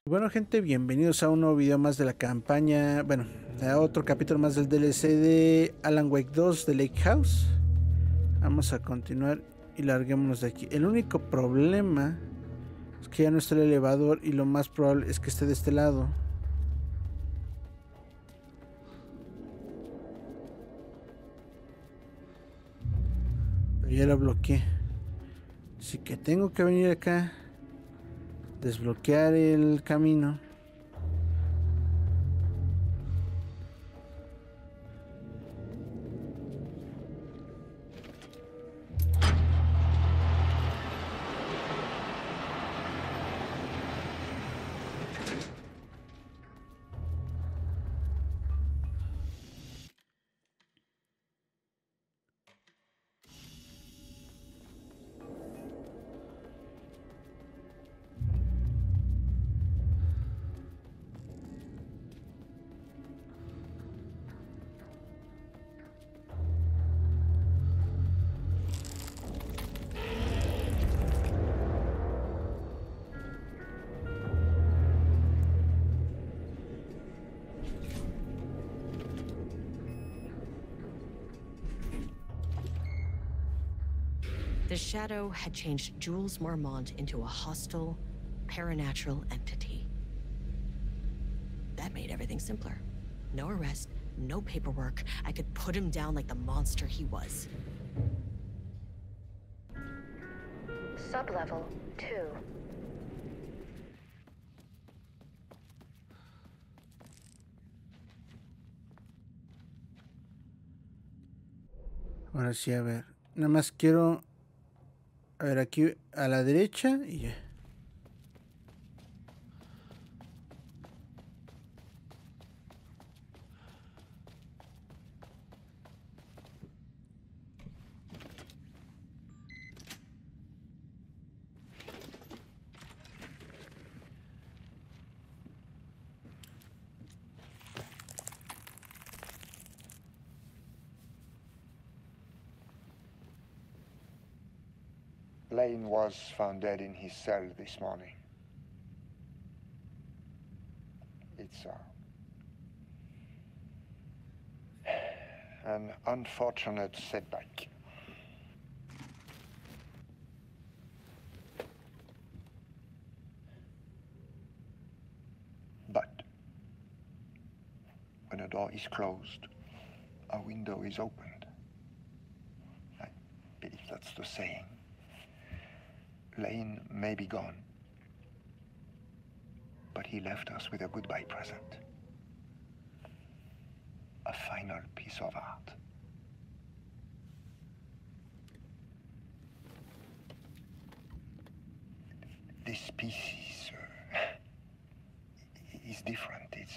Bueno, gente, bienvenidos a un nuevo video más de la campaña, bueno, a otro capítulo más del DLC de Alan Wake 2 de Lake House. Vamos a continuar y larguémonos de aquí. El único problema es que ya no está el elevador y lo más probable es que esté de este lado. Pero ya lo bloqueé. Así que tengo que venir acá, desbloquear el camino. The Shadow had changed Jules Marmont into a hostile, paranatural entity. That made everything simpler. No arrest, no paperwork. I could put him down like the monster he was. Sublevel 2. Ahora sí, a ver. Nada más quiero... A ver, aquí a la derecha y ya. Lane was found dead in his cell this morning. It's an unfortunate setback. But when a door is closed, a window is opened. I believe that's the saying. Lane may be gone, but he left us with a goodbye present. A final piece of art. This piece is different. It's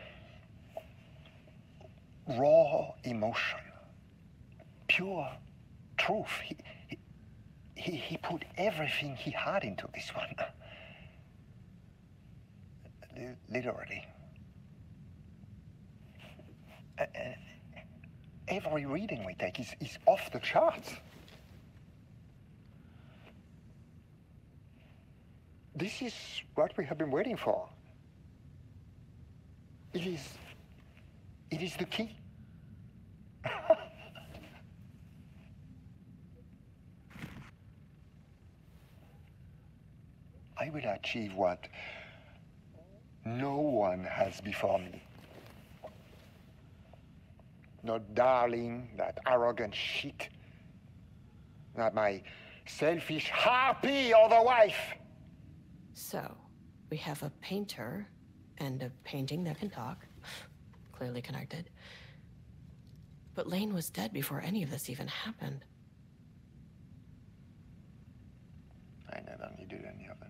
raw emotion, pure truth. He put everything he had into this one. Literally. Every reading we take is off the charts. This is what we have been waiting for. It is the key. I will achieve what no one has before me. Not darling, that arrogant shit. Not my selfish harpy or the wife. So, we have a painter and a painting that can talk. Clearly connected. But Lane was dead before any of this even happened. I never needed any of them.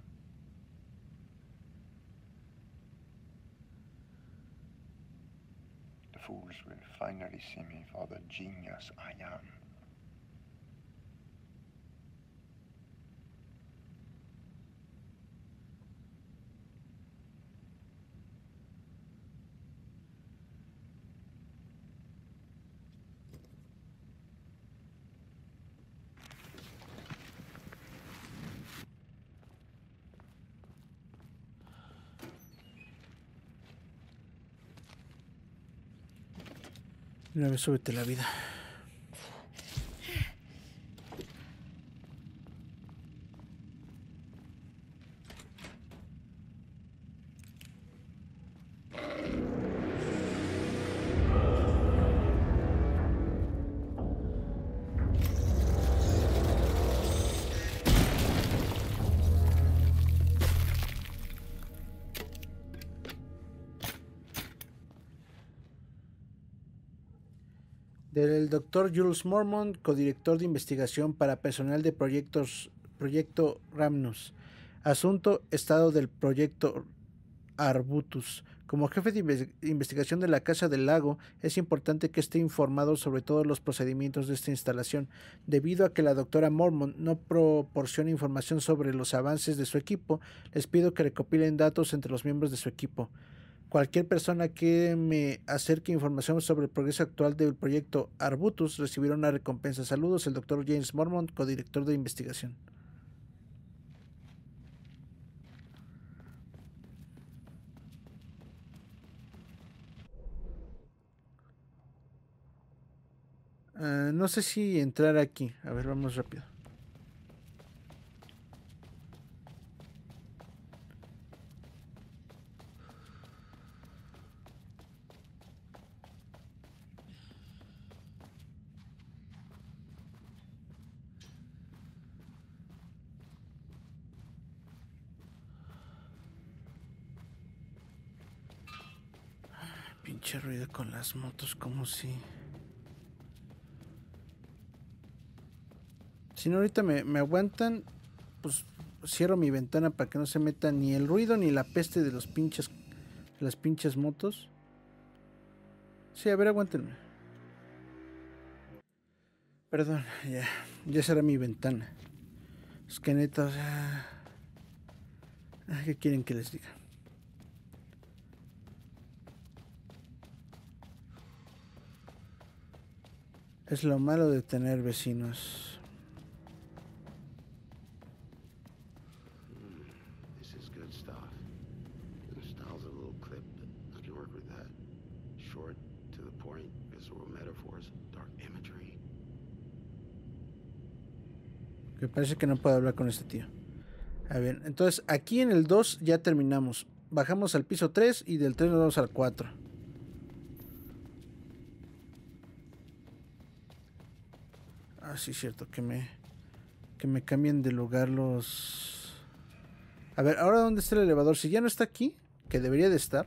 The fools will finally see me for the genius I am. Una vez súbete la vida. Del Dr. Jules Mormont, codirector de investigación para personal de Proyecto Rhamnus. Asunto: estado del proyecto Arbutus. Como jefe de investigación de la Casa del Lago, es importante que esté informado sobre todos los procedimientos de esta instalación. Debido a que la doctora Mormont no proporciona información sobre los avances de su equipo, les pido que recopilen datos entre los miembros de su equipo. Cualquier persona que me acerque información sobre el progreso actual del proyecto Arbutus recibirá una recompensa. Saludos, el Dr. James Mormont, codirector de investigación. No sé si entrar aquí. A ver, vamos rápido. Pinche ruido con las motos, como si... Si no, ahorita me aguantan, pues cierro mi ventana para que no se meta ni el ruido ni la peste de las pinches motos. Sí, a ver, aguántenme. Perdón, ya cerré mi ventana. Es que neta, o sea... ¿Qué quieren que les diga? Es lo malo de tener vecinos. Me parece que no puedo hablar con este tío. A ver, entonces aquí en el 2 ya terminamos. Bajamos al piso 3 y del 3 nos vamos al 4. Ah, sí, cierto, que me cambien de lugar los... A ver, ahora ¿dónde está el elevador? Si ya no está aquí, que debería de estar.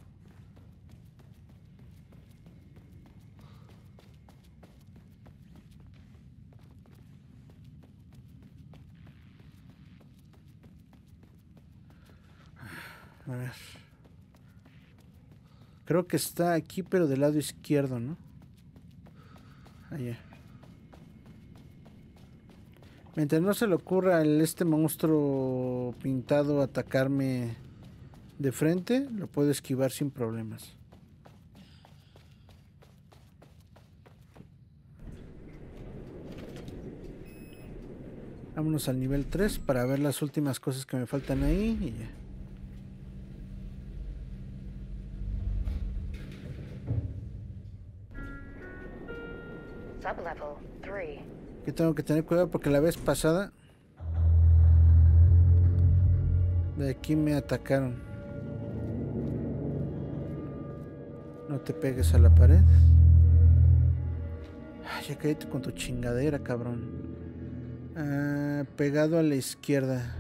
A ver. Creo que está aquí, pero del lado izquierdo, ¿no? Allá. Mientras no se le ocurra a este monstruo pintado atacarme de frente, lo puedo esquivar sin problemas. Vámonos al nivel 3 para ver las últimas cosas que me faltan ahí y ya. Sublevel 3. Que tengo que tener cuidado porque la vez pasada de aquí me atacaron. No te pegues a la pared. Ay, ya cállate con tu chingadera, cabrón. Pegado a la izquierda.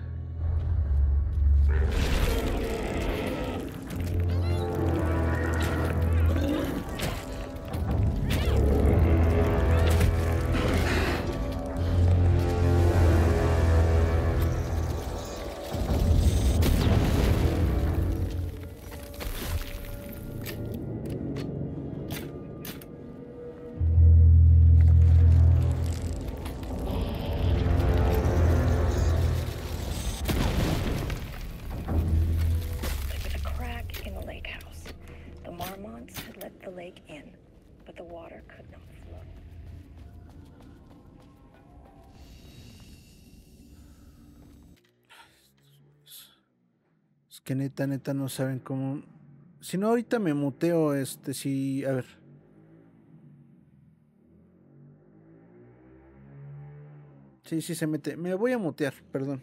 Que neta no saben cómo. Si no, ahorita me muteo, si. A ver. Sí, sí se mete. Me voy a mutear, perdón.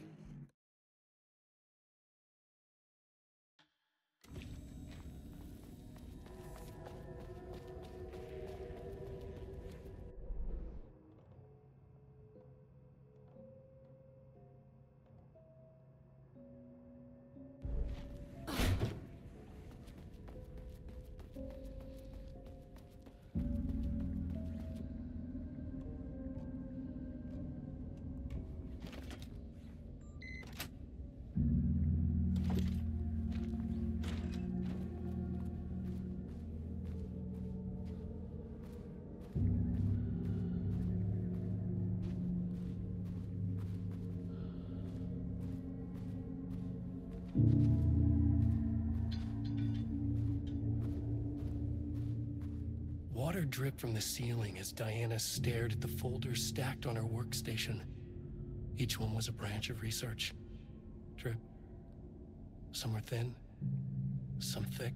Water dripped from the ceiling as Diana stared at the folders stacked on her workstation. Each one was a branch of research. Drip. Some were thin, some thick.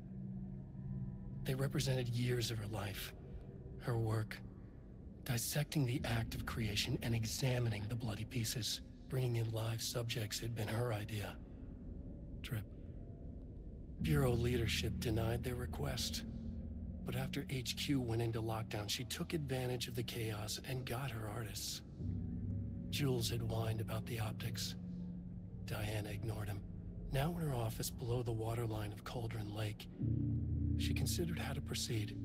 They represented years of her life, her work, dissecting the act of creation and examining the bloody pieces. Bringing in live subjects had been her idea. Drip. Bureau leadership denied their request. But after HQ went into lockdown, she took advantage of the chaos and got her artists. Jules had whined about the optics. Diana ignored him. Now in her office below the waterline of Cauldron Lake, she considered how to proceed.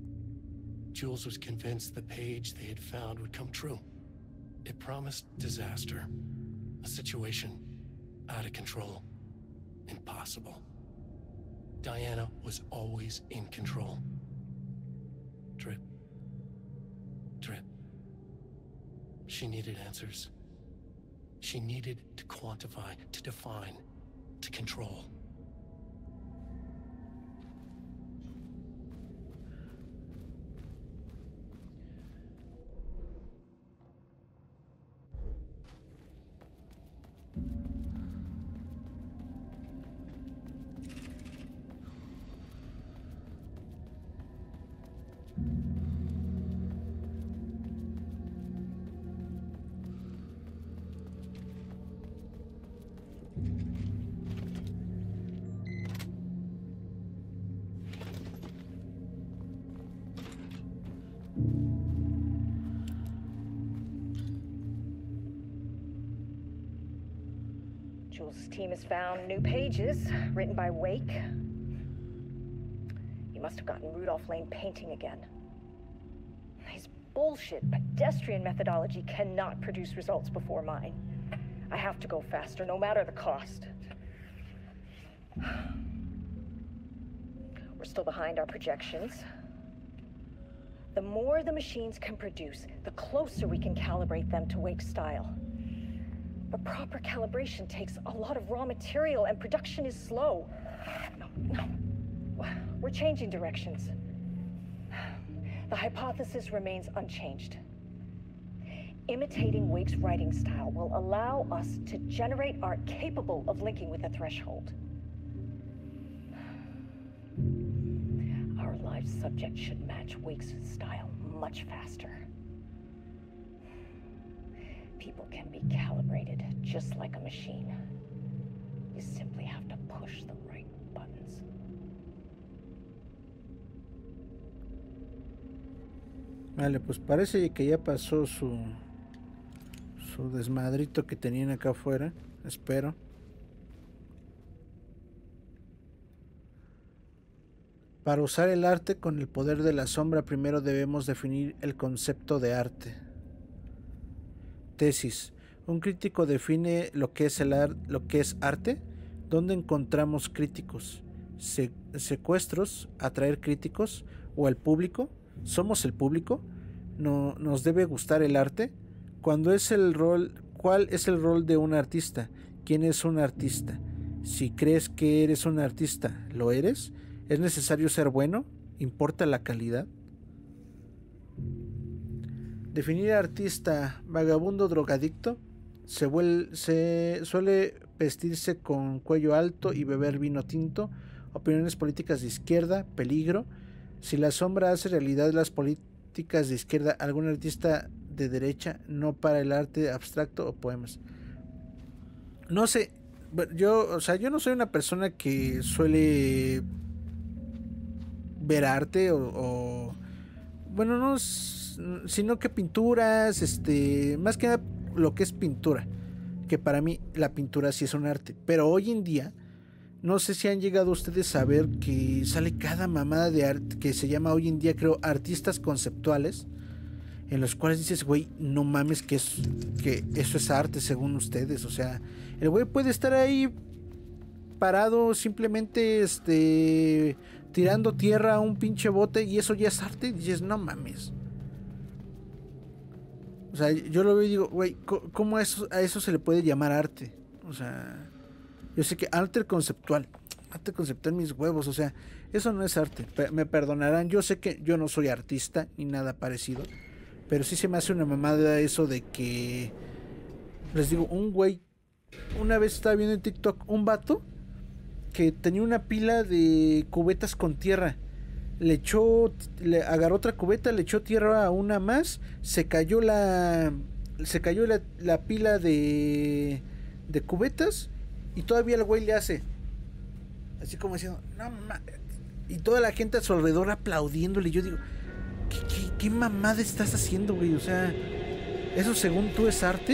Jules was convinced the page they had found would come true. It promised disaster. A situation out of control. Impossible. Diana was always in control. Drip. Drip. She needed answers. She needed to quantify, to define, to control. Jules' team has found new pages written by Wake. He must have gotten Rudolph Lane painting again. His bullshit pedestrian methodology cannot produce results before mine. I have to go faster, no matter the cost. We're still behind our projections. The more the machines can produce, the closer we can calibrate them to Wake's style. But proper calibration takes a lot of raw material, and production is slow. No. We're changing directions. The hypothesis remains unchanged. Imitating Wake's writing style will allow us to generate art capable of linking with a threshold. Our live subject should match Wake's style much faster. People can be calibrated just like a machine. You simply have to push the right buttons. Vale, pues parece que ya pasó su desmadrito que tenían acá afuera. Espero. Para usar el arte con el poder de la sombra, primero debemos definir el concepto de arte. Tesis. Un crítico define lo que es arte. ¿Dónde encontramos críticos? ¿Secuestros? ¿Atraer críticos? ¿O el público? ¿Somos el público? ¿No nos debe gustar el arte? ¿Cuál es el rol de un artista? ¿Quién es un artista? Si crees que eres un artista, ¿lo eres? ¿Es necesario ser bueno? ¿Importa la calidad? Definir artista: vagabundo drogadicto. Se suele vestirse con cuello alto y beber vino tinto. Opiniones políticas de izquierda. Peligro: si la sombra hace realidad las políticas de izquierda, algún artista de derecha, no para el arte abstracto o poemas. No sé, yo no soy una persona que suele ver arte bueno, no, sino que pinturas, más que nada lo que es pintura, que para mí la pintura sí es un arte, pero hoy en día no sé si han llegado ustedes a ver que sale cada mamada de arte que se llama hoy en día, creo, artistas conceptuales, en los cuales dices, güey, no mames que eso es arte según ustedes. O sea, el güey puede estar ahí parado simplemente tirando tierra a un pinche bote y eso ya es arte. Y dices, no mames. O sea, yo lo veo y digo, güey, ¿cómo a eso se le puede llamar arte? O sea, yo sé que arte conceptual mis huevos, o sea, eso no es arte. Me perdonarán, yo sé que yo no soy artista ni nada parecido, pero sí se me hace una mamada eso de que, les digo, un güey, una vez estaba viendo en TikTok un vato que tenía una pila de cubetas con tierra. Le agarró otra cubeta, le echó tierra a una más, se cayó la pila de cubetas y todavía el güey le hace así como diciendo, no mames. Y toda la gente a su alrededor aplaudiéndole. Y yo digo, ¿qué mamada estás haciendo, güey? O sea, ¿eso según tú es arte?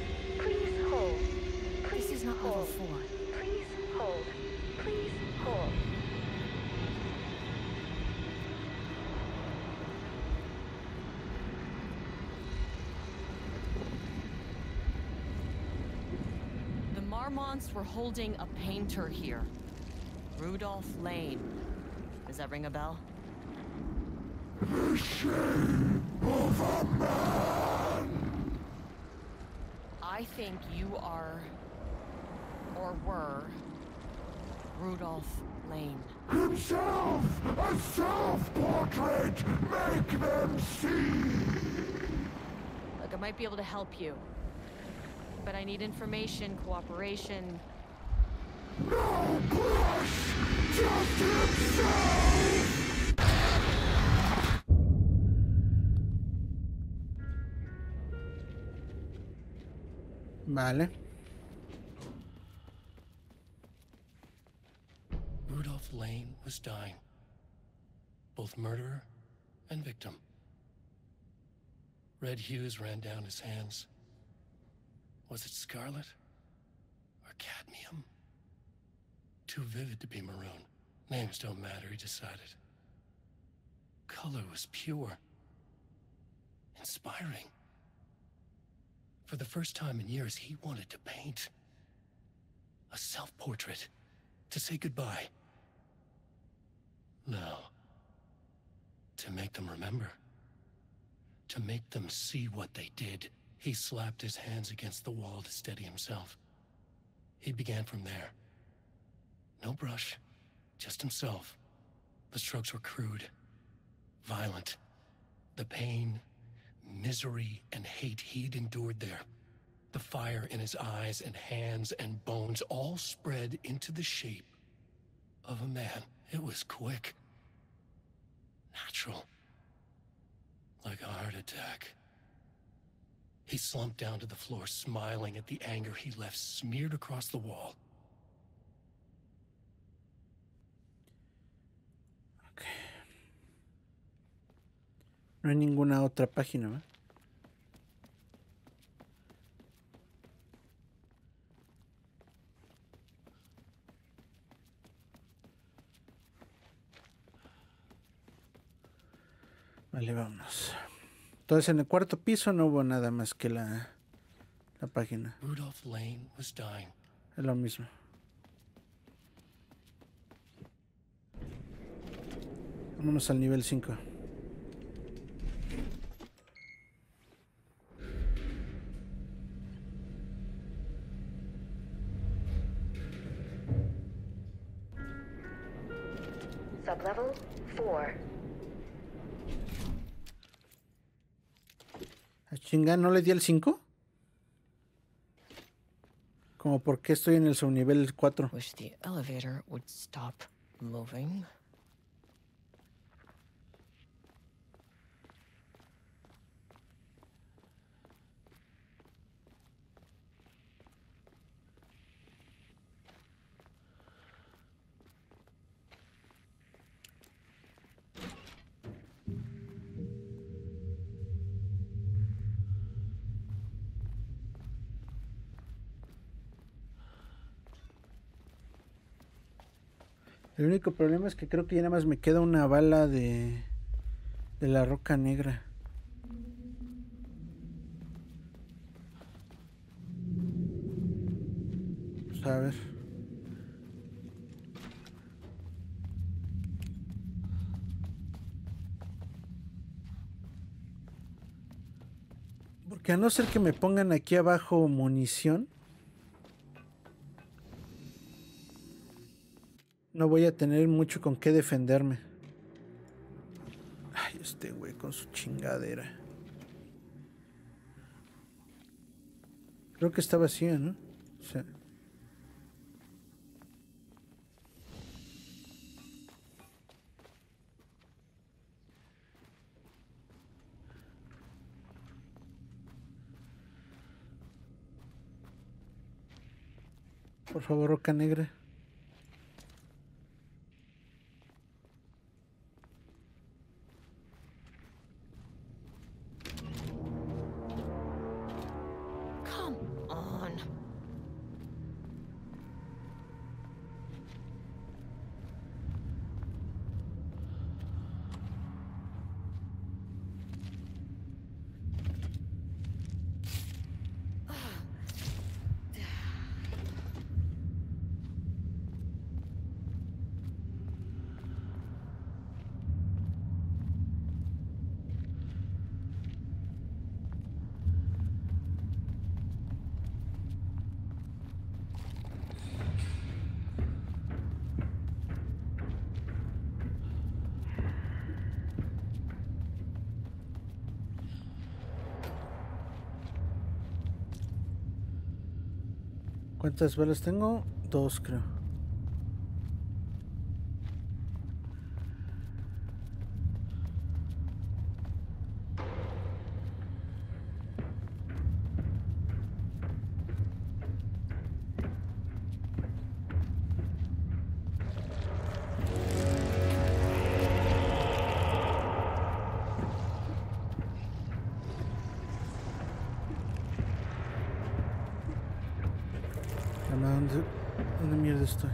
The Marmonts were holding a painter here. Rudolph Lane. Does that ring a bell? The shame of a man! I think you are, or were, Rudolph Lane. Himself! A self-portrait! Make them see! Look, I might be able to help you. But I need information, cooperation. No brush! Just himself! Vale. Rudolph Lane was dying. Both murderer and victim. Red hues ran down his hands. Was it scarlet or cadmium? Too vivid to be maroon. Names don't matter, he decided. Color was pure. Inspiring. For the first time in years, he wanted to paint. A self-portrait. To say goodbye. No. To make them remember. To make them see what they did. He slapped his hands against the wall to steady himself. He began from there. No brush, just himself. The strokes were crude, violent. The pain, misery, and hate he'd endured there. The fire in his eyes and hands and bones all spread into the shape of a man. It was quick. Natural. Like a heart attack. He slumped down to the floor, smiling at the anger he left smeared across the wall. No hay ninguna otra página, ¿verdad? Vale, vamos. Entonces en el cuarto piso no hubo nada más que la página. Rudolph Lane was dying. Es lo mismo. Vámonos al nivel 5. Sublevel 4. ¿A chinga no le di el 5? Como por qué estoy en el subnivel 4. Wish the elevator would stop moving. El único problema es que creo que ya nada más me queda una bala de la roca negra. Pues a ver. Porque a no ser que me pongan aquí abajo munición, no voy a tener mucho con qué defenderme. Ay, este güey con su chingadera. Creo que está vacío, ¿no? O sea. Por favor, roca negra. Come on. ¿Cuántas balas tengo? 2, creo. ¿Dónde mierda estoy?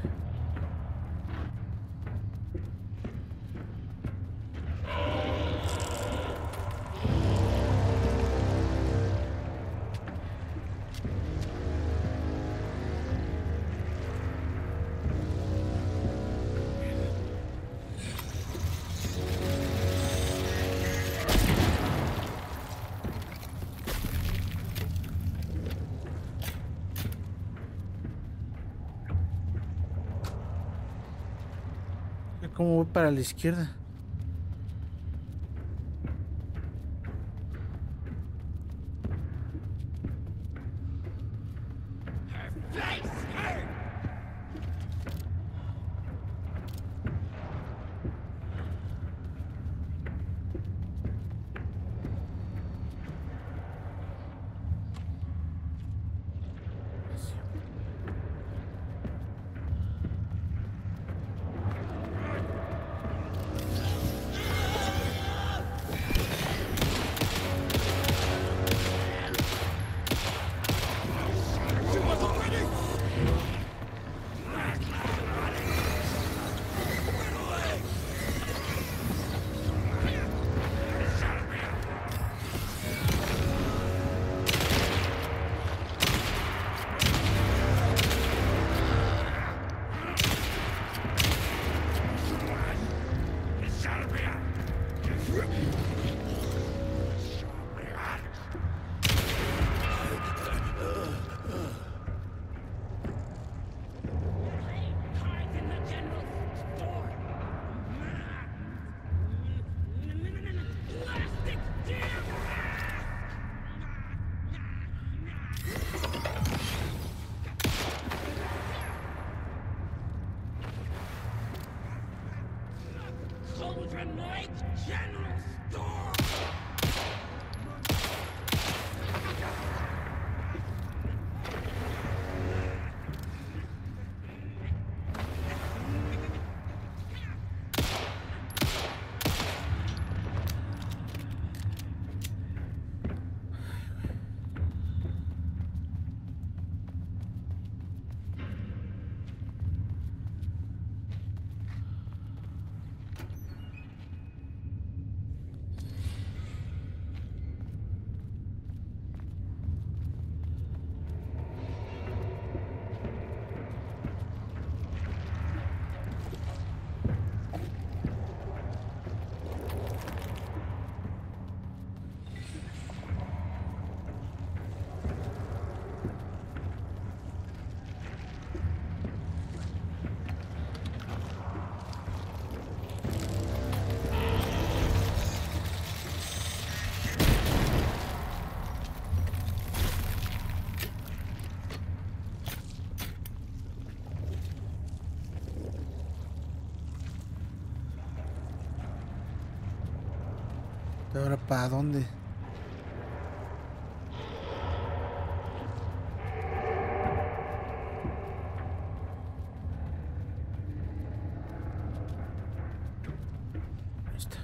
¿Cómo voy para la izquierda? ¿Ahora para dónde? Ahí está.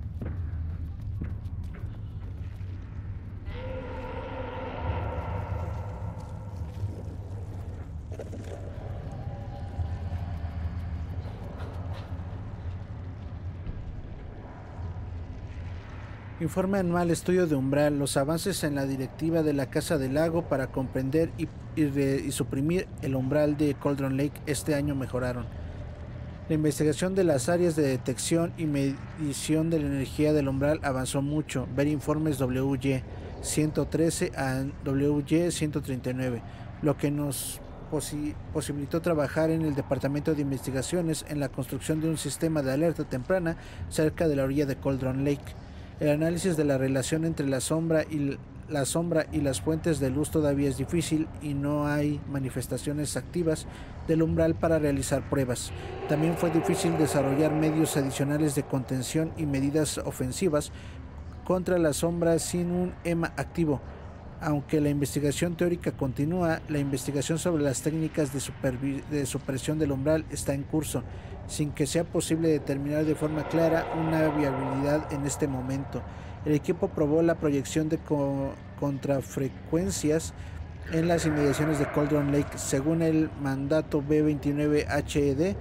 Informe anual estudio de umbral. Los avances en la directiva de la Casa del Lago para comprender y suprimir el umbral de Cauldron Lake este año mejoraron. La investigación de las áreas de detección y medición de la energía del umbral avanzó mucho. Ver informes WY 113 a WY 139, lo que nos posibilitó trabajar en el Departamento de Investigaciones en la construcción de un sistema de alerta temprana cerca de la orilla de Cauldron Lake. El análisis de la relación entre la sombra y las fuentes de luz todavía es difícil y no hay manifestaciones activas del umbral para realizar pruebas. También fue difícil desarrollar medios adicionales de contención y medidas ofensivas contra la sombra sin un EMA activo. Aunque la investigación teórica continúa, la investigación sobre las técnicas de supresión del umbral está en curso, sin que sea posible determinar de forma clara una viabilidad en este momento. El equipo probó la proyección de contrafrecuencias en las inmediaciones de Cauldron Lake según el mandato B29HED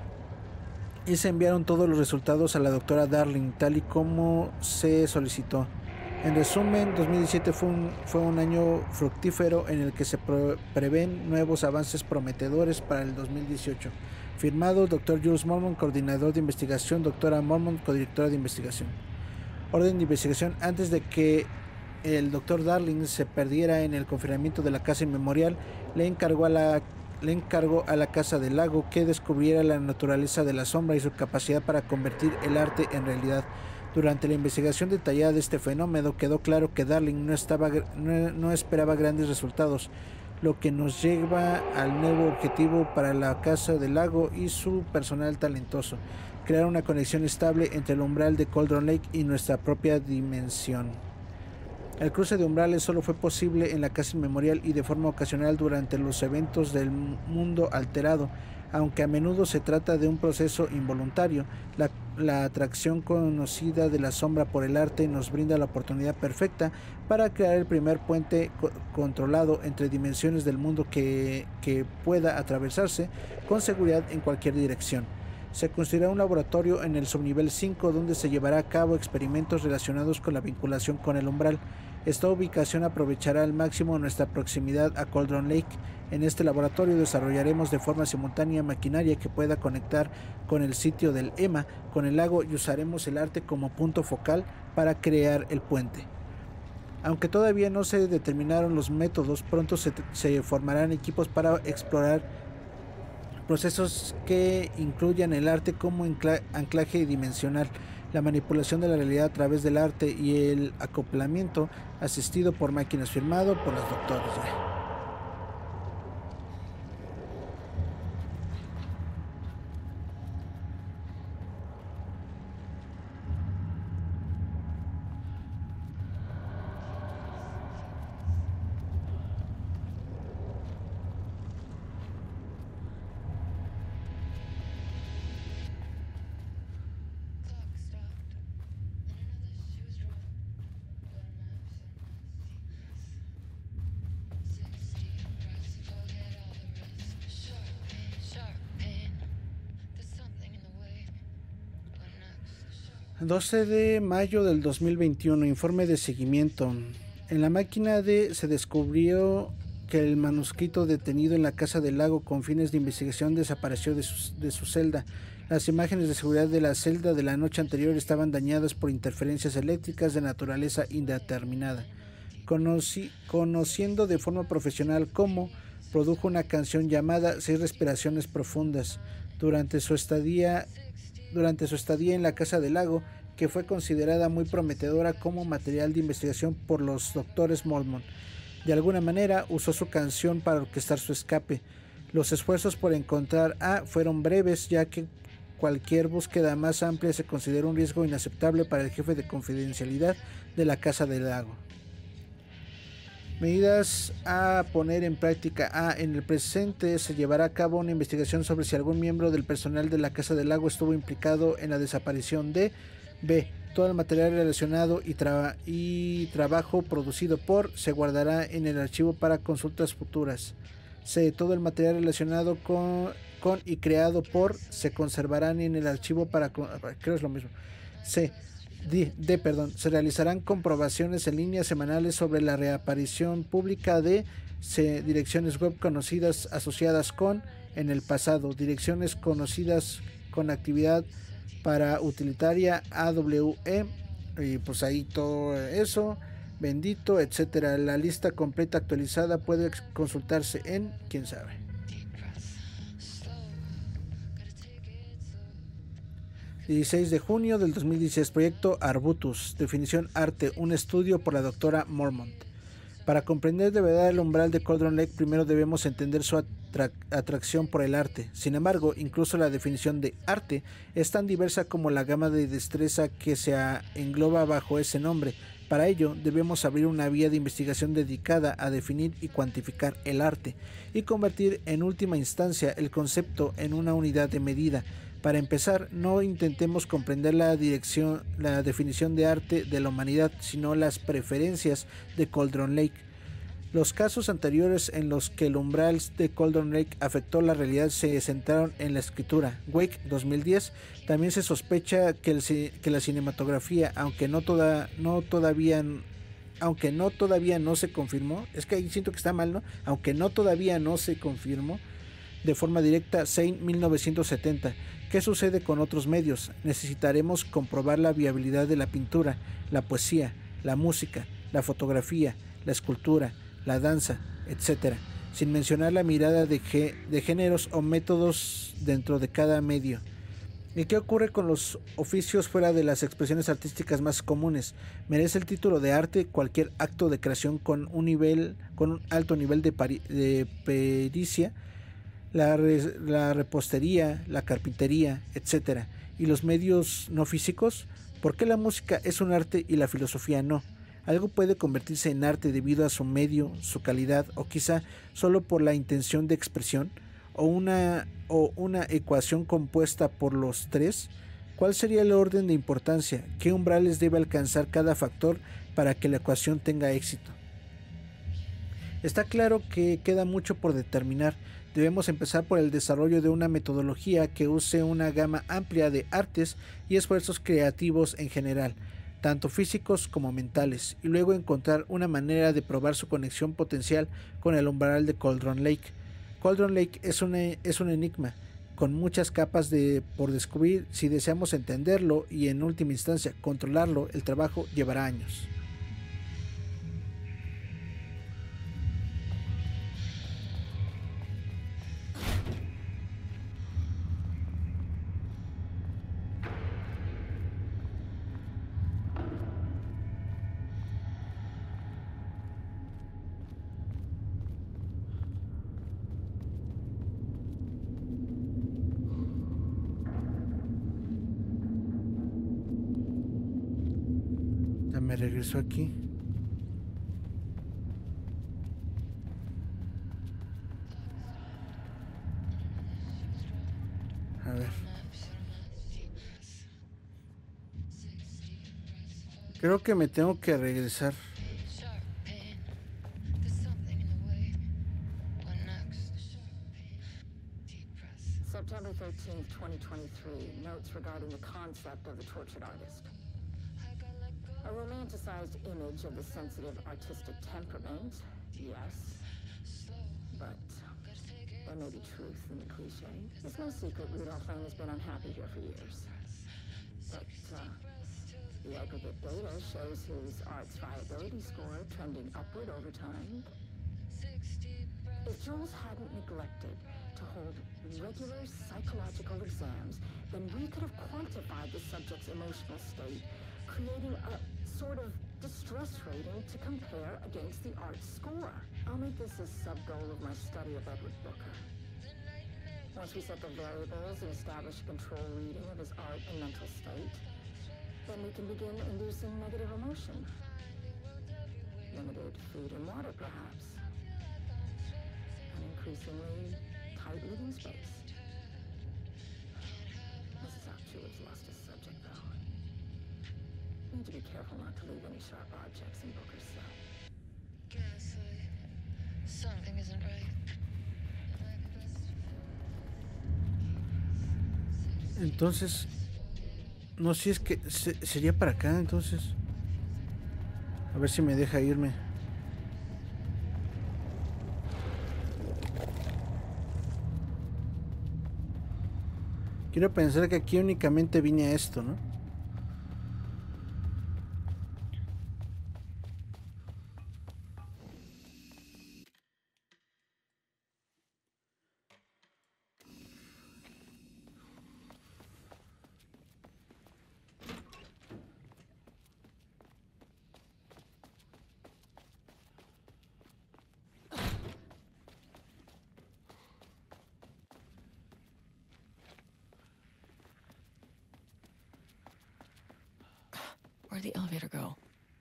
y se enviaron todos los resultados a la doctora Darling, tal y como se solicitó. En resumen, 2017 fue un año fructífero en el que se prevén nuevos avances prometedores para el 2018. Firmado Dr. Jules Mormont, coordinador de investigación, Dra. Mormont, codirectora de investigación. Orden de investigación. Antes de que el Dr. Darling se perdiera en el confinamiento de la casa inmemorial, le encargó a la Casa del Lago que descubriera la naturaleza de la sombra y su capacidad para convertir el arte en realidad. Durante la investigación detallada de este fenómeno, quedó claro que Darling no esperaba grandes resultados, lo que nos lleva al nuevo objetivo para la Casa del Lago y su personal talentoso: crear una conexión estable entre el umbral de Cauldron Lake y nuestra propia dimensión. El cruce de umbrales solo fue posible en la casa inmemorial y de forma ocasional durante los eventos del mundo alterado, aunque a menudo se trata de un proceso involuntario. La atracción conocida de la sombra por el arte nos brinda la oportunidad perfecta para crear el primer puente controlado entre dimensiones del mundo que pueda atravesarse con seguridad en cualquier dirección. Se construirá un laboratorio en el subnivel 5 donde se llevará a cabo experimentos relacionados con la vinculación con el umbral. Esta ubicación aprovechará al máximo nuestra proximidad a Cauldron Lake. En este laboratorio desarrollaremos de forma simultánea maquinaria que pueda conectar con el sitio del EMA, con el lago, y usaremos el arte como punto focal para crear el puente. Aunque todavía no se determinaron los métodos, pronto se formarán equipos para explorar procesos que incluyan el arte como anclaje dimensional, la manipulación de la realidad a través del arte y el acoplamiento asistido por máquinas, firmado por los doctores. 12 de mayo del 2021, informe de seguimiento. En la máquina se descubrió que el manuscrito detenido en la Casa del Lago con fines de investigación desapareció de su celda. Las imágenes de seguridad de la celda de la noche anterior estaban dañadas por interferencias eléctricas de naturaleza indeterminada. Conociendo de forma profesional cómo, produjo una canción llamada 6 respiraciones profundas durante su estadía en la Casa del Lago, que fue considerada muy prometedora como material de investigación por los doctores Mormont. De alguna manera usó su canción para orquestar su escape. Los esfuerzos por encontrar a fueron breves, ya que cualquier búsqueda más amplia se considera un riesgo inaceptable para el jefe de confidencialidad de la Casa del Lago. Medidas a poner en práctica. En el presente se llevará a cabo una investigación sobre si algún miembro del personal de la Casa del Lago estuvo implicado en la desaparición de B. Todo el material relacionado y trabajo producido por se guardará en el archivo para consultas futuras. C. Todo el material relacionado con y creado por se conservarán en el archivo para... Creo es lo mismo. C. Se realizarán comprobaciones en línea semanales sobre la reaparición pública de direcciones web conocidas asociadas con en el pasado, direcciones conocidas con actividad para utilitaria AWE, y pues ahí todo eso, bendito, etcétera. La lista completa actualizada puede consultarse en quién sabe. ...16 de junio del 2016... Proyecto Arbutus... Definición arte... Un estudio por la doctora Mormont. Para comprender de verdad el umbral de Cauldron Lake... primero debemos entender su atracción por el arte. Sin embargo, incluso la definición de arte... es tan diversa como la gama de destreza... que se engloba bajo ese nombre. Para ello, debemos abrir una vía de investigación dedicada a definir y cuantificar el arte... y convertir en última instancia el concepto en una unidad de medida. Para empezar, no intentemos comprender la definición de arte de la humanidad, sino las preferencias de Cauldron Lake. Los casos anteriores en los que el umbral de Cauldron Lake afectó la realidad se centraron en la escritura. Wake 2010. También se sospecha que la cinematografía, aunque todavía no se confirmó, es que ahí siento que está mal, ¿no? Aunque no todavía no se confirmó de forma directa, Seine 1970. ¿Qué sucede con otros medios? Necesitaremos comprobar la viabilidad de la pintura, la poesía, la música, la fotografía, la escultura, la danza, etc., sin mencionar la mirada de géneros o métodos dentro de cada medio. ¿Y qué ocurre con los oficios fuera de las expresiones artísticas más comunes? ¿Merece el título de arte cualquier acto de creación con un alto nivel de pericia? La repostería, la carpintería, etc. ¿Y los medios no físicos? ¿Por qué la música es un arte y la filosofía no? Algo puede convertirse en arte debido a su medio, su calidad, o quizá solo por la intención de expresión, o una ecuación compuesta por los tres. ¿Cuál sería el orden de importancia? ¿Qué umbrales debe alcanzar cada factor para que la ecuación tenga éxito? Está claro que queda mucho por determinar. Debemos empezar por el desarrollo de una metodología que use una gama amplia de artes y esfuerzos creativos en general, tanto físicos como mentales, y luego encontrar una manera de probar su conexión potencial con el umbral de Cauldron Lake. Cauldron Lake es un enigma, con muchas capas por descubrir. Si deseamos entenderlo y en última instancia controlarlo, el trabajo llevará años. Me regreso aquí. A ver. Creo que me tengo que regresar. September 13th, 2023. Notes regarding the concept of the tortured artist. A romanticized image of the sensitive artistic temperament, yes. But there may be truth in the cliche. It's no secret Rudolph Lane has been unhappy here for years. But the aggregate data shows his art's viability score trending upward over time. If Jules hadn't neglected to hold regular psychological exams, then we could have quantified the subject's emotional state, creating a sort of distress rating to compare against the art's score. I'll make this a sub-goal of my study of Edward Booker. Once we set the variables and establish a control reading of his art and mental state, then we can begin inducing negative emotion. Limited food and water, perhaps. An increasingly tight living space. Mrs. Upchurch's lost his subject, though. Need to be careful not to leave any sharp objects in Booker's cell. Guess something isn't right. Entonces, no, si es que sería para acá, entonces. A ver si me deja irme. Quiero pensar que aquí únicamente vine a esto, ¿no? Where'd the elevator go?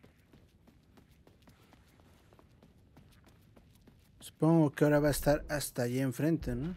Supongo que ahora va a estar hasta allí enfrente, ¿no?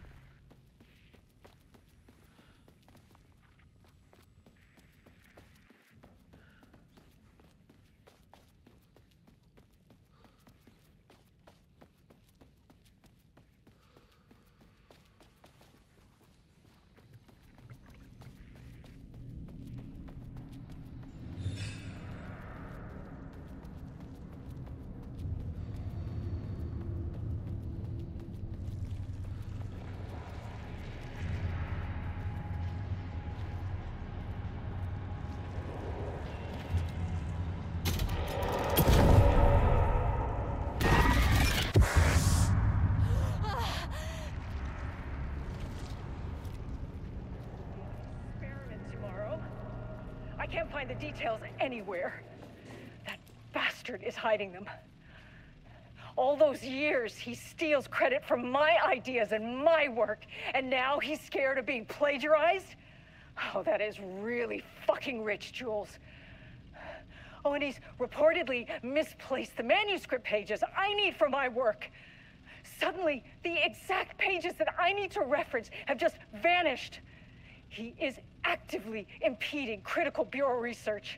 Can't find the details anywhere. That bastard is hiding them. All those years, he steals credit for my ideas and my work, and now he's scared of being plagiarized? Oh, that is really fucking rich, Jules. Oh, and he's reportedly misplaced the manuscript pages I need for my work. Suddenly, the exact pages that I need to reference have just vanished. He is actively impeding critical bureau research.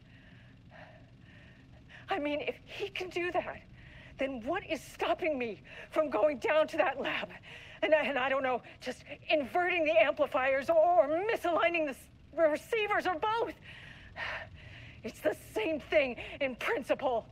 I mean, if he can do that, then what is stopping me from going down to that lab? And I don't know, just inverting the amplifiers or misaligning the receivers or both. It's the same thing in principle.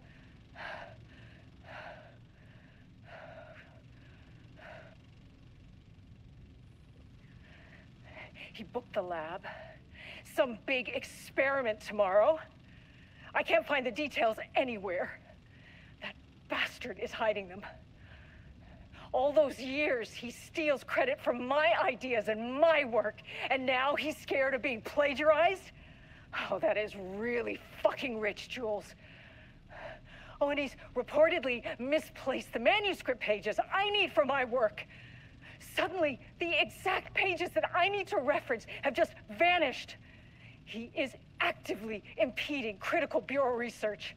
He booked the lab. Some big experiment tomorrow. I can't find the details anywhere. That bastard is hiding them. All those years, he steals credit for my ideas and my work, and now he's scared of being plagiarized? Oh, that is really fucking rich, Jules. Oh, and he's reportedly misplaced the manuscript pages I need for my work. Suddenly, the exact pages that I need to reference have just vanished. He is actively impeding critical bureau research.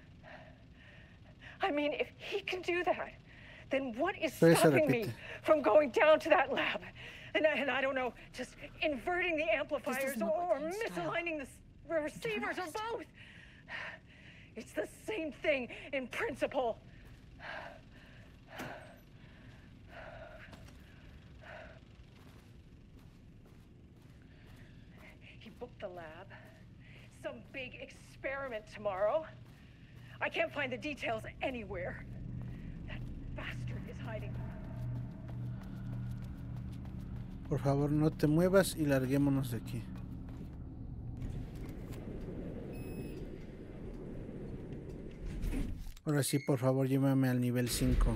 I mean, if he can do that, then what is stopping me from going down to that lab? And I don't know, just inverting the amplifiers or misaligning the receivers or both. It's the same thing in principle. He booked the lab. Some big experiment tomorrow. I can't find the details anywhere. That bastard is hiding. Por favor, no te muevas y larguémonos de aquí. Ahora sí, por favor, llévame al nivel 5.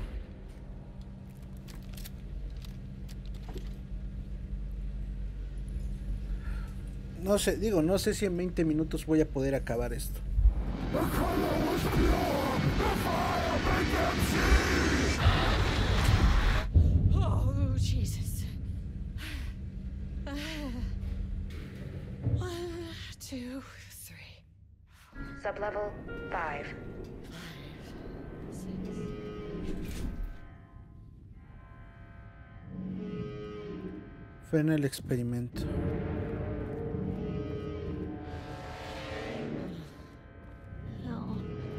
No sé, digo, no sé si en 20 minutos voy a poder acabar esto. Oh, Jesus. Sublevel 5. Fue en el experimento. No.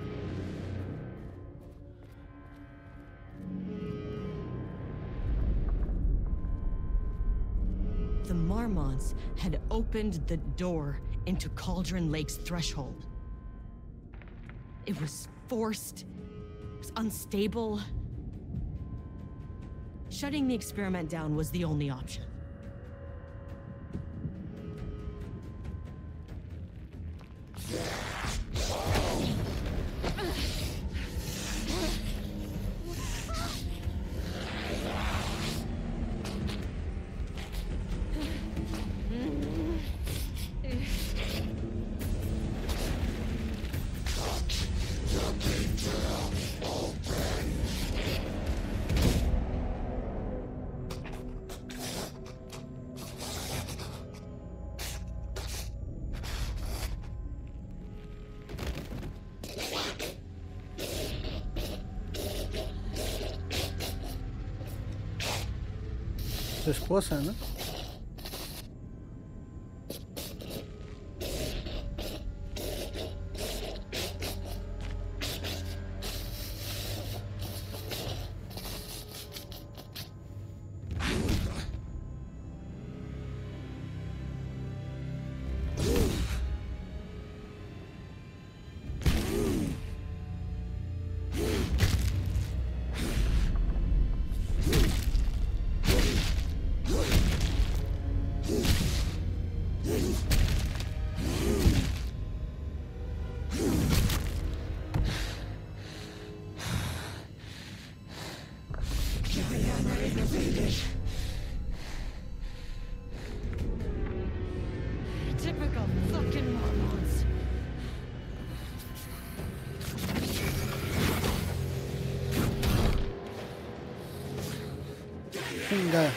The Marmonts had opened the door into Cauldron Lake's threshold. It was forced. It was unstable. Shutting the experiment down was the only option. Su esposa, ¿no? Typical fucking Mormons. Venga.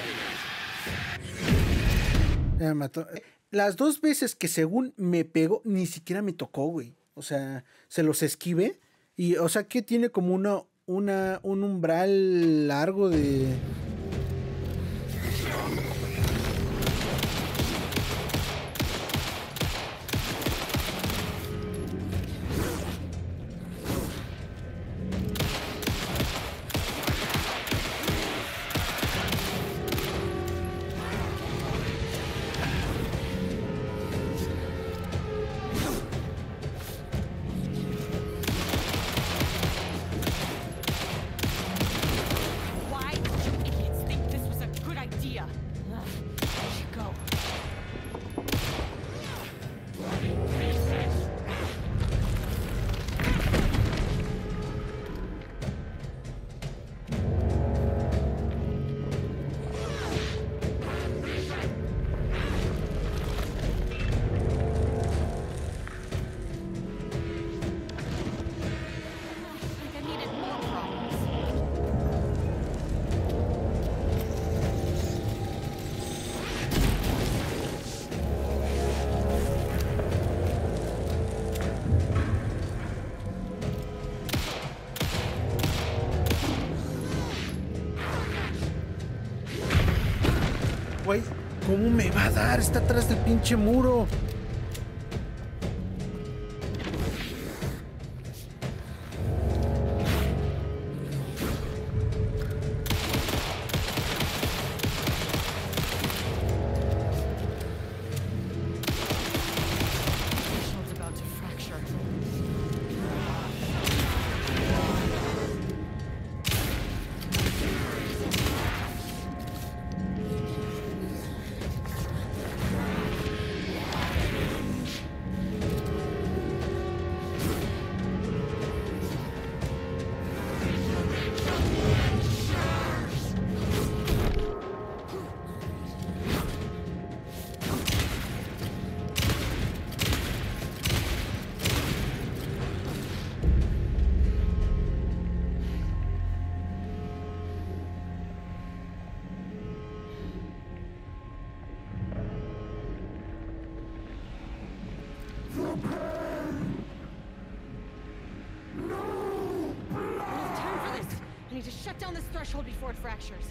Ya me mató. Las dos veces que según me pegó, ni siquiera me tocó, güey. O sea, se los esquivé. Y, o sea, que tiene como un umbral largo de... Why did you idiots think this was a good idea? There you go. I needed more problems. Güey, ¿cómo me va a dar? Está atrás del pinche muro. Shield's about to fracture. to shut down this threshold before it fractures.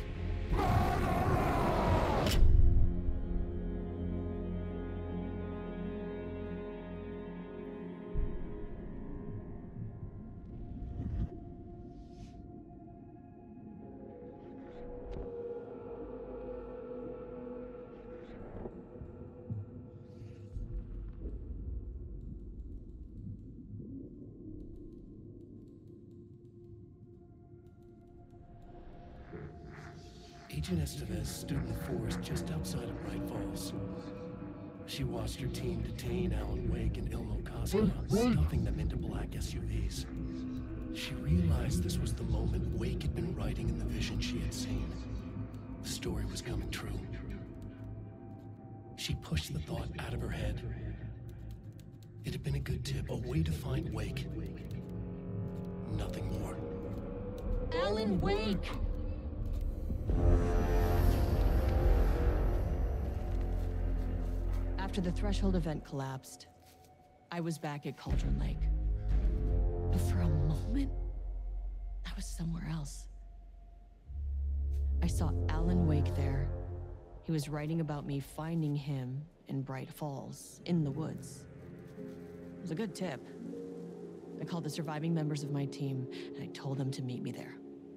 Agent Estevez stood in the forest just outside of Bright Falls. She watched her team detain Alan Wake and Ilmo Cosma, stuffing them into black SUVs. She realized this was the moment Wake had been writing in the vision she had seen. The story was coming true. She pushed the thought out of her head. It had been a good tip, a way to find Wake. Nothing more. Alan Wake! After the Threshold event collapsed, I was back at Cauldron Lake. But for a moment, I was somewhere else. I saw Alan Wake there. He was writing about me finding him in Bright Falls, in the woods. It was a good tip. I called the surviving members of my team, and I told them to meet me there.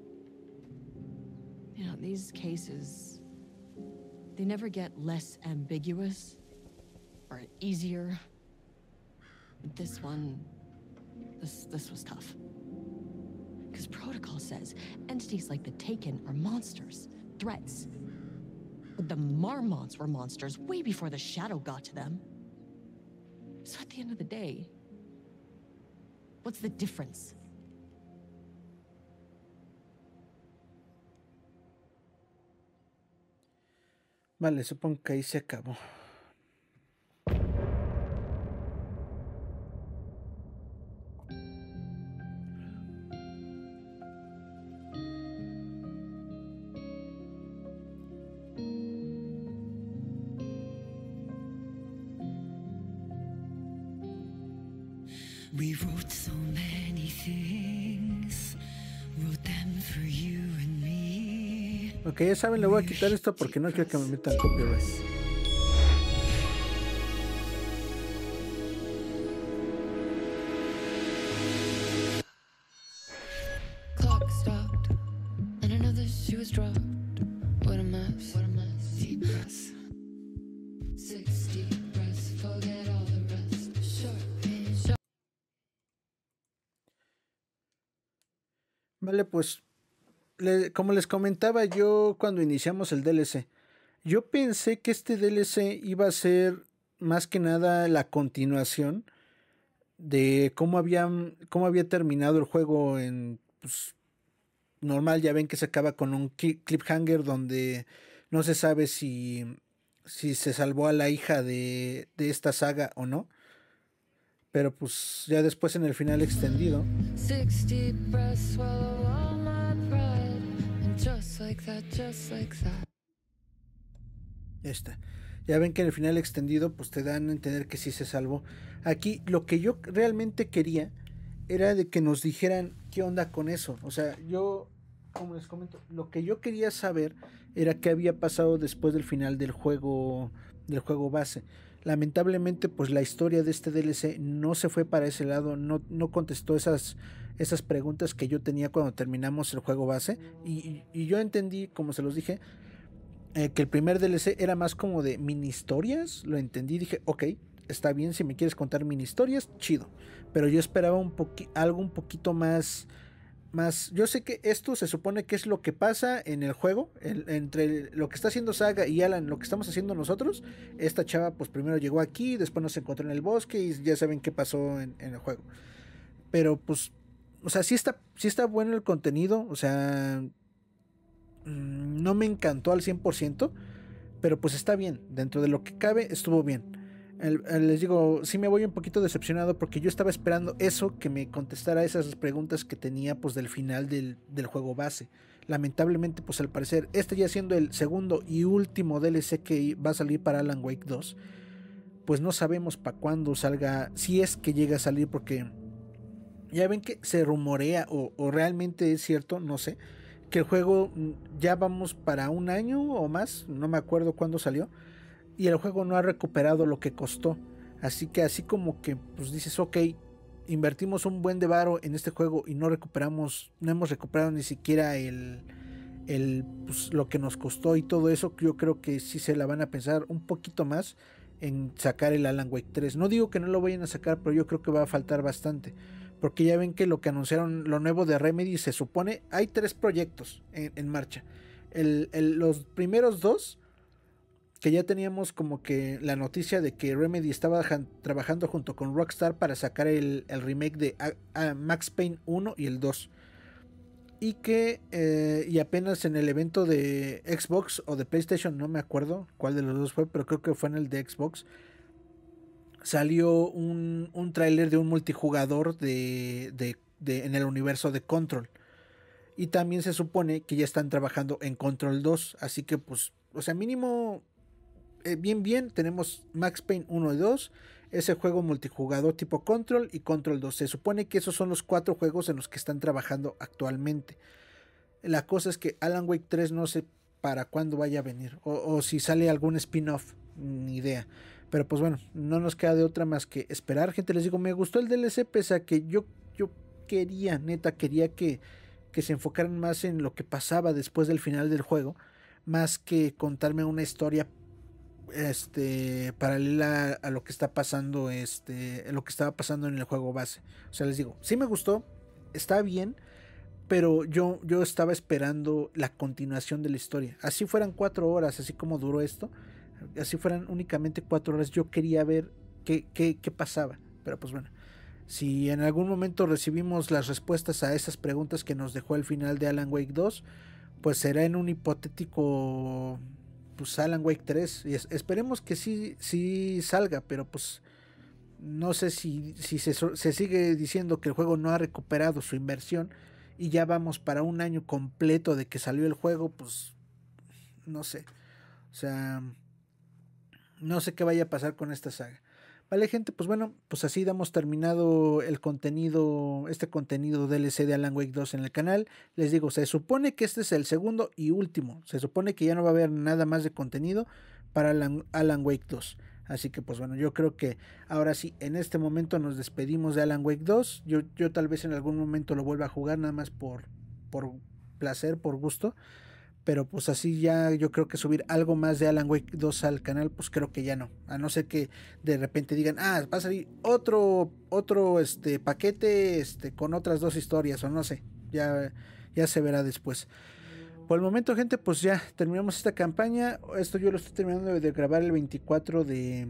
You know, these cases, they never get less ambiguous or easier. But this one, this was tough. Because protocol says entities like the Taken are monsters, threats. But the Marmonts were monsters way before the Shadow got to them. So at the end of the day, what's the difference? Vale, supongo que ahí se acabó. We wrote so many things, wrote them for you and me. Ok, ya saben, le voy a quitar esto porque no quiero que me metan copyright. Clock stopped, and another she was dropped. What a mess, what a mess. Deep breaths, 6 deep breaths, forget all the rest. Sharp pain, sharp. Vale, pues como les comentaba yo cuando iniciamos el DLC, yo pensé que este DLC iba a ser más que nada la continuación de cómo había terminado el juego en pues, normal. Ya ven que se acaba con un cliffhanger donde no se sabe si se salvó a la hija de esta saga o no. Pero pues ya después en el final extendido, 6 deep breaths, swallow all my pride. And just like that, just like that. ya está. Ya ven que en el final extendido pues te dan a entender que sí se salvó. Aquí lo que yo realmente quería era de que nos dijeran qué onda con eso. O sea, yo, como les comento, lo que yo quería saber era qué había pasado después del final del juego base. Lamentablemente, pues la historia de este DLC no se fue para ese lado, no contestó esas preguntas que yo tenía cuando terminamos el juego base. Y yo entendí, como se los dije, que el primer DLC era más como de mini historias. Lo entendí, dije, ok, está bien, si me quieres contar mini historias, chido. Pero yo esperaba algo un poquito más. Yo sé que esto se supone que es lo que pasa en el juego, entre lo que está haciendo Saga y Alan, lo que estamos haciendo nosotros. Esta chava pues primero llegó aquí, después nos encontró en el bosque y ya saben qué pasó en el juego. Pero pues, o sea, sí está bueno el contenido, o sea, no me encantó al 100%, pero pues está bien, dentro de lo que cabe estuvo bien. Les digo, sí me voy un poquito decepcionado porque yo estaba esperando eso, que me contestara esas preguntas que tenía pues del final del juego base. Lamentablemente pues al parecer este ya siendo el segundo y último DLC que va a salir para Alan Wake 2, pues no sabemos para cuándo salga, si es que llega a salir, porque ya ven que se rumorea o realmente es cierto, no sé, que el juego ya vamos para un año o más, no me acuerdo cuándo salió, y el juego no ha recuperado lo que costó. Así que así como que pues dices, ok, invertimos un buen de varo en este juego y no hemos recuperado ni siquiera pues, lo que nos costó y todo eso. Yo creo que sí se la van a pensar un poquito más en sacar el Alan Wake 3. No digo que no lo vayan a sacar, pero yo creo que va a faltar bastante, porque ya ven que lo que anunciaron, lo nuevo de Remedy, se supone, hay 3 proyectos en marcha. Los primeros 2, que ya teníamos como que la noticia de que Remedy estaba trabajando junto con Rockstar para sacar el remake de Max Payne 1 y el 2. Y que y apenas en el evento de Xbox o de PlayStation, no me acuerdo cuál de los dos fue, pero creo que fue en el de Xbox, salió un tráiler de un multijugador en el universo de Control. Y también se supone que ya están trabajando en Control 2. Así que pues, o sea, mínimo bien, tenemos Max Payne 1 y 2, ese juego multijugador tipo Control y Control 2. Se supone que esos son los 4 juegos en los que están trabajando actualmente. La cosa es que Alan Wake 3 no sé para cuándo vaya a venir, o si sale algún spin-off, ni idea. Pero pues bueno, no nos queda de otra más que esperar, gente. Les digo, me gustó el DLC, pese a que yo quería que se enfocaran más en lo que pasaba después del final del juego, más que contarme una historia paralela a lo que está pasando, lo que estaba pasando en el juego base. O sea, les digo, sí me gustó, está bien, pero yo estaba esperando la continuación de la historia. Así fueran 4 horas, así como duró esto, así fueran únicamente 4 horas, yo quería ver qué pasaba. Pero pues bueno, si en algún momento recibimos las respuestas a esas preguntas que nos dejó el final de Alan Wake 2, pues será en un hipotético pues Alan Wake 3, y esperemos que sí salga, pero pues no sé si se sigue diciendo que el juego no ha recuperado su inversión y ya vamos para un año completo de que salió el juego, pues no sé, o sea, no sé qué vaya a pasar con esta saga. Vale, gente, pues bueno, pues así damos terminado este contenido DLC de Alan Wake 2 en el canal. Les digo, se supone que este es el segundo y último. Se supone que ya no va a haber nada más de contenido para Alan Wake 2. Así que pues bueno, yo creo que ahora sí, en este momento nos despedimos de Alan Wake 2. Yo tal vez en algún momento lo vuelva a jugar, nada más por placer, por gusto. Pero pues así ya yo creo que subir algo más de Alan Wake 2 al canal, pues creo que ya no. A no ser que de repente digan, va a salir otro paquete con otras 2 historias, o no sé. Ya se verá después. Por el momento, gente, pues ya terminamos esta campaña. Esto yo lo estoy terminando de grabar el 24 de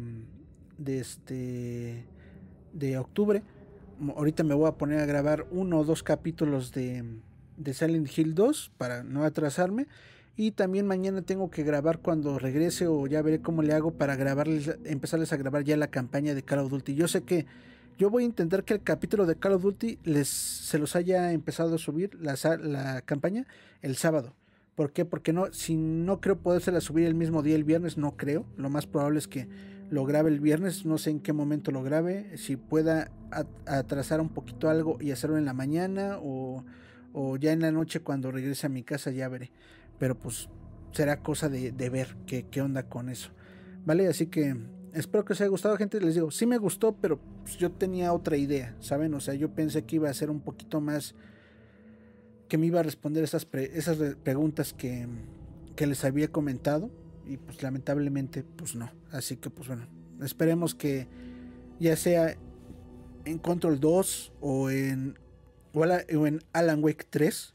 octubre. Ahorita me voy a poner a grabar 1 o 2 capítulos de Silent Hill 2 para no atrasarme, y también mañana tengo que grabar cuando regrese, o ya veré cómo le hago para empezarles a grabar ya la campaña de Call of Duty. Yo sé que yo voy a intentar que el capítulo de Call of Duty se los haya empezado a subir la campaña el sábado. ¿Por qué? Porque no creo podérsela subir el mismo día, el viernes, no creo. Lo más probable es que lo grabe el viernes, no sé en qué momento lo grabe, si pueda atrasar un poquito algo y hacerlo en la mañana, o ya en la noche cuando regrese a mi casa, ya veré. Pero pues será cosa de ver qué onda con eso, ¿vale? Así que espero que os haya gustado, gente. Les digo, sí me gustó, pero pues yo tenía otra idea, ¿saben? O sea, yo pensé que iba a ser un poquito más, que me iba a responder esas preguntas que les había comentado, y pues lamentablemente pues no. Así que pues bueno, esperemos que ya sea en Control 2 o en Alan Wake 3.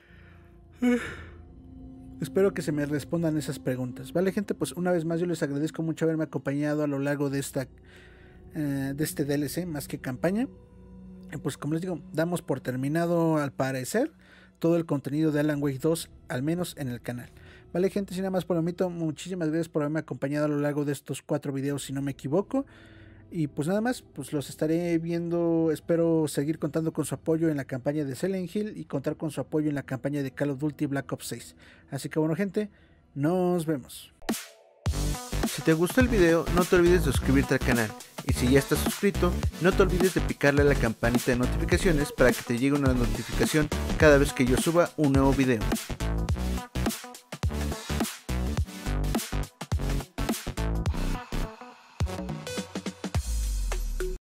Espero que se me respondan esas preguntas. Vale, gente, pues una vez más yo les agradezco mucho haberme acompañado a lo largo de este DLC más que campaña. Pues como les digo, damos por terminado al parecer todo el contenido de Alan Wake 2, al menos en el canal. Vale, gente, sin nada más por lo mito, muchísimas gracias por haberme acompañado a lo largo de estos 4 videos, si no me equivoco. Y pues nada más, pues los estaré viendo. Espero seguir contando con su apoyo en la campaña de Silent Hill y contar con su apoyo en la campaña de Call of Duty Black Ops 6. Así que bueno, gente, nos vemos. Si te gustó el video, no te olvides de suscribirte al canal Y si ya estás suscrito, no te olvides de picarle a la campanita de notificaciones para que te llegue una notificación cada vez que yo suba un nuevo video.